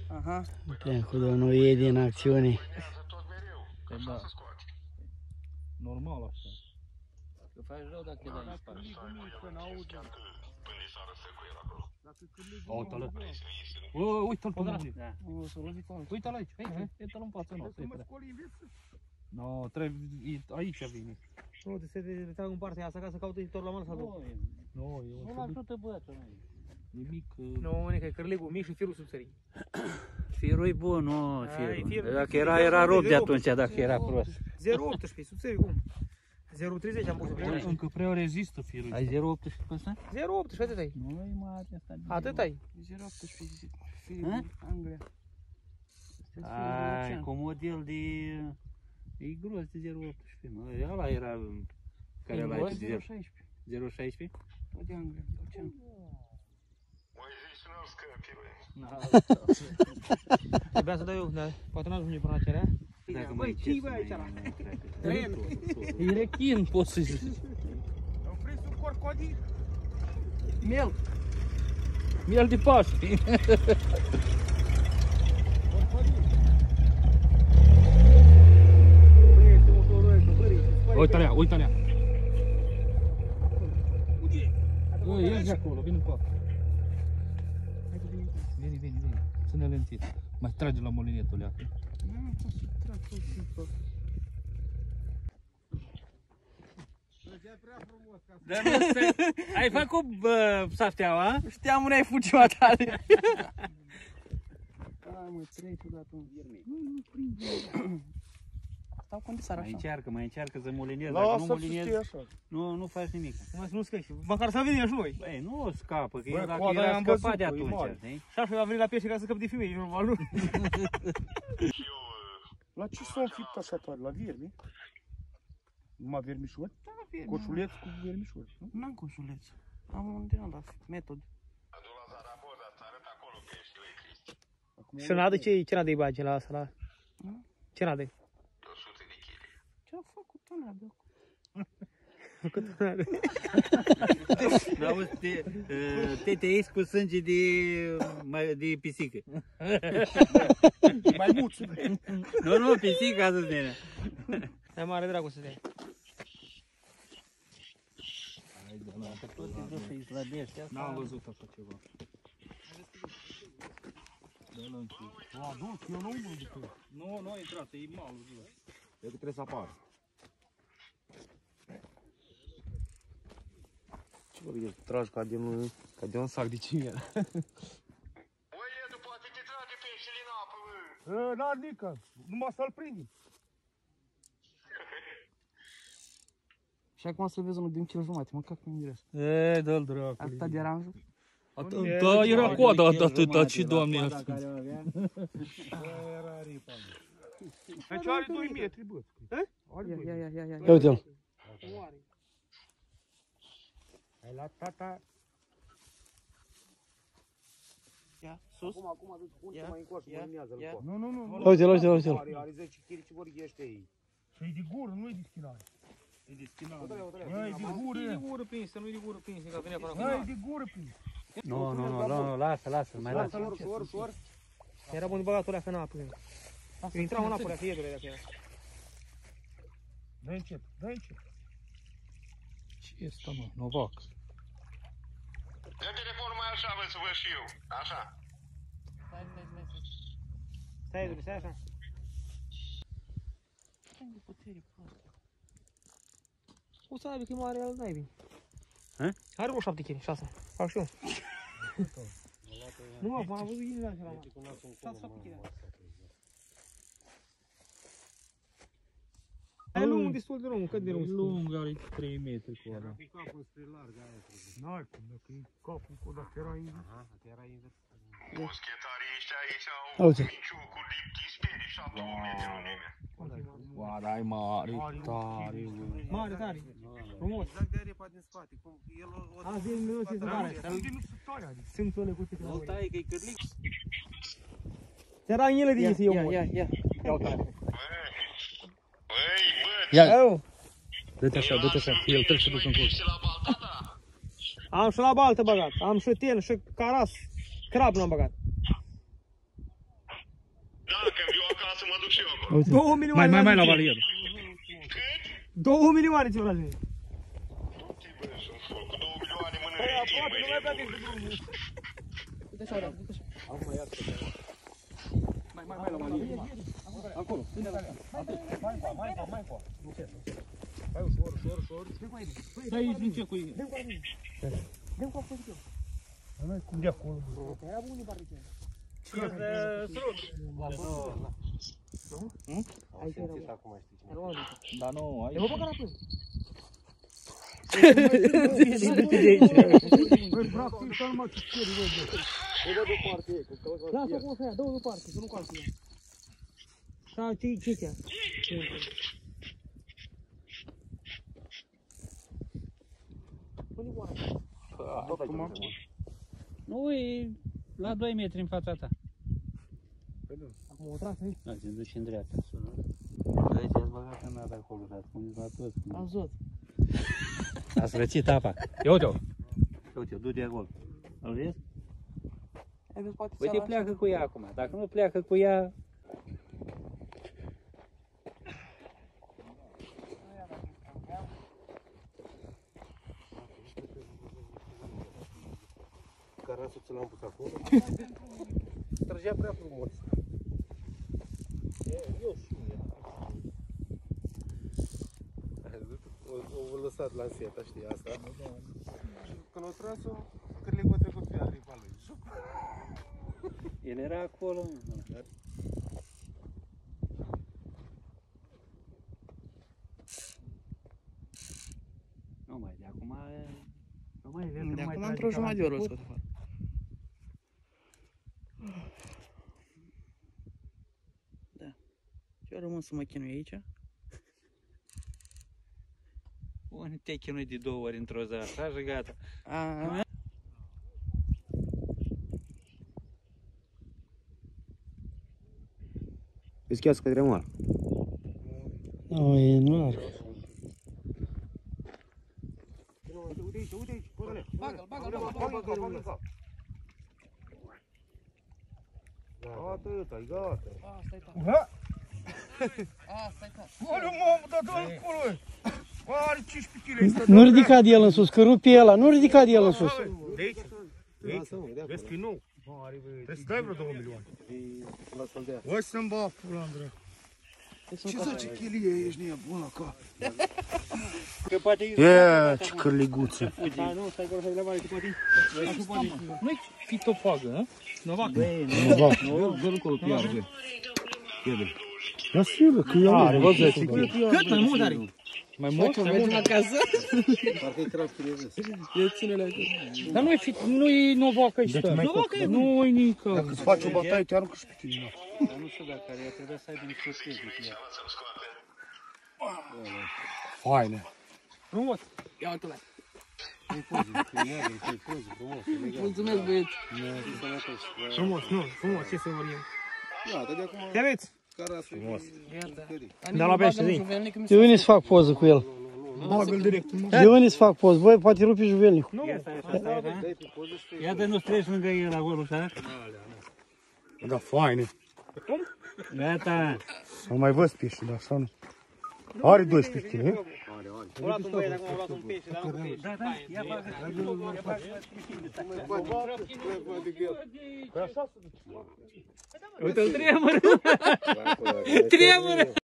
Aha. Cu domnul Edi în acțiune. Da. Normal așa. Că faci rău dacă te dai în spate. Uite-l. Uite-l pe mine. Uite-l aici. Uite-l în fața noastră. Nu, trebuie aici vine. Nu, trebuie să te trag în partea asta ca să caute editor la mână sau nu? Nu, Nu ajută băiatul meu. nimic. Nu, mâine, că e cărligul mic și firul subțării. Firul e bun, nu Ai, firul. firul. Dacă era rupt de atunci, dacă era prost. 0,18, subțării, cum? 0,30 am pus pe Încă prea rezistă firul. Ai 0,18 pe ăsta? 0,18, atât ai. Nu e mare asta. Atât ai. 0,18 firul Anglia. Ai, cu model de... E gros de 0,18. Nu, ăla era care l-ai tu de 0,16? O de Anglia, Ocean. Trebuia să dau eu, dar poate n-ajunge până la cerea. Băi, ce-i băi aici ăla? E rechin, poți să zici. Am prins un corcodil. Miel. Miel de Paște. Uite-l, uite-l. Ia de acolo, vine cu apă. Veni. Ține lentit. Mai trage la molinetul ăla. Nu, pot să trag tot timpul. Ai făcut safteaua? Știam unde ai fugiu tale. Hai mă, trei tu dat un vierme. Nu prind. Stau condisar așa. Mai încearcă să molinezi. Lasă să știi așa. Nu faci nimic. Mai să nu scăi și măcar să venim și noi. Băi, nu scapă, că Bă, el dacă coada era am scăpat văzut, de e atunci, mare. știi? Și așa va veni la pește ca să scăp de femei, normal, nu? La ce s-a înfipt așa tare? La viermi? Numai viermișori? Da, vierme. Coșuleț cu viermișori, nu? N-am coșuleț. Am un din ăla, metod. Și n-a de ce n-a de-i bagi la asta, la... Ce n-a de-i? Ce-a făcut ăla de acolo? N-auzi, te iei cu sânge de pisică. Mai muți. Nu, pisică a zis nenea. Ai mare dragul să te iei. N-am văzut așa ceva. Nu a intrat, e malul. E că trebuie să apară. Ce vorbim? Tragi ca de un sac de cimier. Băi, Edu, poate te trage peștele în apă, bă. N-ar nică, numai să-l prindem. Și acum să vezi unul din cel jumate, mă, cac mi-mi gres. E, dă-l dracu. Atâta de aranjul. Da, era coada atâta, ce doamne asta. Era ripa. Deci are 2 metri, bă. Ia. Ia uite-l. Ai la tata. Ia, sus. Acum aduci punte mai încoace, mă luminează-l cu. Nu. Uite-l. Are 10 kg, ce vorbește ei. E de gură, nu e de schinare. E de schinare. E de gură. E de gură prinsă, nu e de gură prinsă, că venea până acum. E de gură prins. Nu, lasă, mai lasă. Ușor. Era bun de băgatul ăla, că n-a apă. Eu intram în apă, dacă iedule, dacă era. Dă încet. Ce e asta, mă? Novac. Dă telefonul mai așa, vă, să văd și eu. Așa. Stai, iedule, stai așa. Stai de putere proastă. O să aibă că e mare al naibii. Ha? Are vreo 7 kg, 6. Fac și eu. Nu, mă, am văzut ghinile așa la mare. 6-7 kg. E lung, destul de lung, cât de lung? Lung, are 3 metri cu ăla. N-ai cum, dacă e capul cu dacă era invers. Boschetarii ăștia aici Uite. au minciucul liptis pe și a 2 metri lungime. Oara, ai mare, tare, bă. Mare, tare. Frumos. Exact de aripa din spate, cum el o... A, zi, nu știu să tare. Nu se tare, adică. Sunt ele cu câte Nu stai, că-i cârlic. Era în ele de iese eu mor. Ia. Ia uite-l. Băi, bă, Ia, Eu dă-te așa, el trebuie să ducă în curs. ești la baltata? am și la baltă băgat. Am și ten și caras. Crab n-am băgat. să mă duc și eu acolo. 2 milioane. Mai la valieră. 2 milioane ți-o la zi. Du-te, bă, sunt foc. Cu 2 milioane mână. Uite așa, uite așa. Mai la mani. Acolo. Hai ușor, ușor, ușor. Stai aici, nu ce cu ei. Dă-mi cu acolo. Noi cum de acolo. Era bun barbice. Am simțit acum, știi. Da, nu, aici. Eu mă băga înapoi. Băi, practic, să nu mă cieri, băi, băi. Băi, dă deoparte, cu călăcat. Lasă-o cum să ia, dă-o deoparte, să nu calcă ea. Sau ce ți-a? Pune oara. Nu, e la 2 metri în fața ta. Acum o trasă aici. Da, te duci în dreapta. Aici ați băgat în nada acolo, dar spuneți la toți. Am zot. Ați răcit apa. Ia uite-o. Uite-o, du-te acolo. Îl vezi? Ai văzut poate Uite, pleacă cu ea acum. Dacă nu pleacă cu ea... Carasul ți l-am pus acolo. Trăgea prea frumos. Eu și o lăsat la seta, știi asta? Când o tras-o, cârligul a trecut pe aripa lui. El era acolo. Nu mai, de acum... Nu mai vezi, De acum într-o jumătate de oră o să fac. Da. Eu rămân să mă chinui aici. Unde te-ai chinuit de 2 ori într-o zi, așa și gata. Deschează către mare. Nu, e nu are. Uite aici, uite aici, părăle. Bagă-l. Gata, ăsta-i, gata. Asta-i ta. Ha? Asta-i ta. Oleu, mamă, dar dă-l acolo. Are 15 kg. Nu ridica de el în sus, că rupe ela, nu ridica de el în sus. De aici? De aici? Vezi că e nou. Trebuie să dai vreo 2 milioane. O să-mi bag pula, Andrei. Ce 10 kg ești nebun la cap? Ia, ce cârliguță. Nu-i fitofagă, hă? Novak. Nu, dă-l încolo pe iară, bă. Ia silă, că eu are, vă zice. Cât mai mult are? Mai mult? Mergem acasă? parcă-i transpirezesc. Eu ține-le acolo. Dar nu-i Novac ăsta. Nu-i nică. Dacă îți faci o bătaie, te aruncă și pe tine. Dar nu știu dacă ea trebuie să aibă niște chestii cu ea. Faine. Frumos. Ia uite-l. Frumos. Mulțumesc, băieți. Frumos, nu, frumos, ce să vorbim. Gata, de acum Te aveți? carasul frumos. Da, la pește, zi. De unde să fac poză cu el? Bagă-l direct. De unde să fac poză? Băi, poate rupe juvelnicul. Nu. Ia de nu treci lângă el acolo, așa? Da, faine. Gata. Am mai văzut pește, dar așa nu. Are 12 kg, Am luat un băiat, acum am luat un pește, dar nu cu pește. Da, ia bagă. Uite-l tremură. Tremură.